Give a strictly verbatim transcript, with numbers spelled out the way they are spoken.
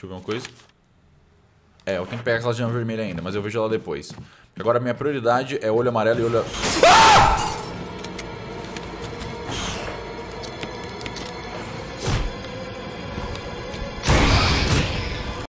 Deixa eu ver uma coisa. É, eu tenho que pegar aquela gema vermelha ainda, mas eu vejo ela depois. Agora a minha prioridade é olho amarelo e olho... Ah!